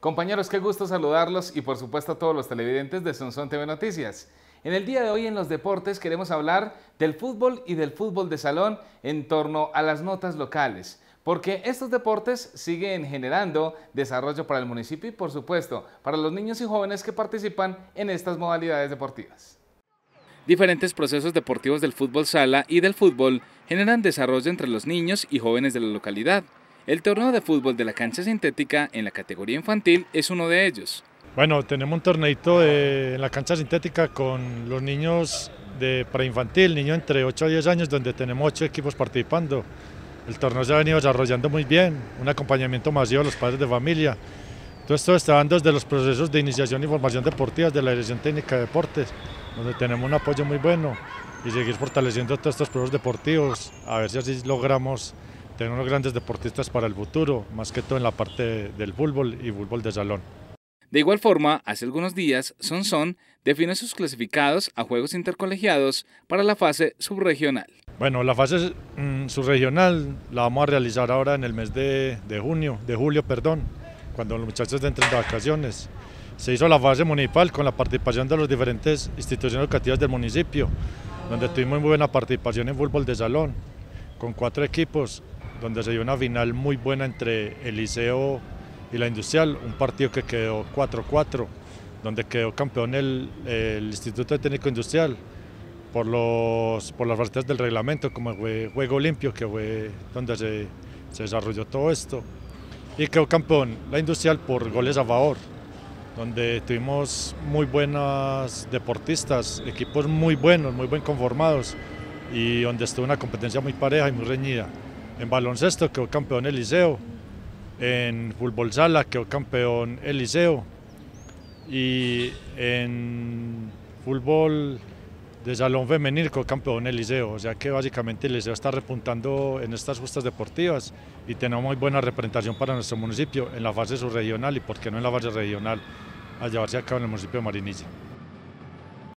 Compañeros, qué gusto saludarlos y por supuesto a todos los televidentes de Sonsón TV Noticias. En el día de hoy en los deportes queremos hablar del fútbol y del fútbol de salón en torno a las notas locales, porque estos deportes siguen generando desarrollo para el municipio y por supuesto para los niños y jóvenes que participan en estas modalidades deportivas. Diferentes procesos deportivos del fútbol sala y del fútbol generan desarrollo entre los niños y jóvenes de la localidad. El torneo de fútbol de la cancha sintética en la categoría infantil es uno de ellos. Bueno, tenemos un torneito en la cancha sintética con los niños de preinfantil, niños entre 8 a 10 años, donde tenemos 8 equipos participando. El torneo se ha venido desarrollando muy bien, un acompañamiento masivo a los padres de familia. Todo esto está dando desde los procesos de iniciación y formación deportiva de la Dirección Técnica de Deportes, donde tenemos un apoyo muy bueno y seguir fortaleciendo todos estos procesos deportivos, a ver si así logramos tener unos grandes deportistas para el futuro, más que todo en la parte del fútbol y fútbol de salón. De igual forma, hace algunos días, Sonsón definió sus clasificados a Juegos Intercolegiados para la fase subregional. Bueno, la fase subregional la vamos a realizar ahora en el mes de julio, cuando los muchachos entren de vacaciones. Se hizo la fase municipal con la participación de las diferentes instituciones educativas del municipio, donde tuvimos muy buena participación en fútbol de salón, con 4 equipos, donde se dio una final muy buena entre el Liceo y la Industrial, un partido que quedó 4-4, donde quedó campeón el Instituto Técnico Industrial por las faltas del reglamento, como fue Juego Limpio, que fue donde se desarrolló todo esto, y quedó campeón la Industrial por goles a favor, donde tuvimos muy buenas deportistas, equipos muy buenos, muy bien conformados, y donde estuvo una competencia muy pareja y muy reñida. En baloncesto quedó campeón el Liceo, en fútbol sala quedó campeón el Liceo y en fútbol de salón femenil quedó campeón el Liceo. O sea que básicamente el Liceo está repuntando en estas justas deportivas y tenemos muy buena representación para nuestro municipio en la fase subregional y por qué no en la fase regional a llevarse a cabo en el municipio de Marinilla.